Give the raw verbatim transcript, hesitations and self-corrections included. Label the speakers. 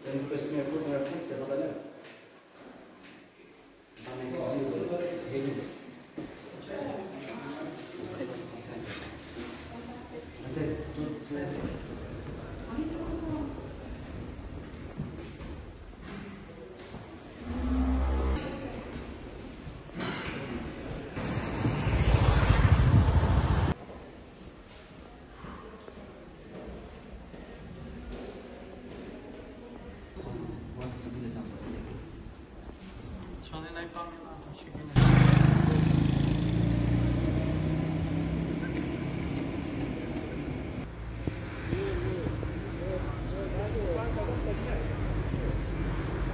Speaker 1: Pentru că se mi-a pus mai acum, se va da. Am exclusiv, se vede.
Speaker 2: Что не найпам'ятаю, чи не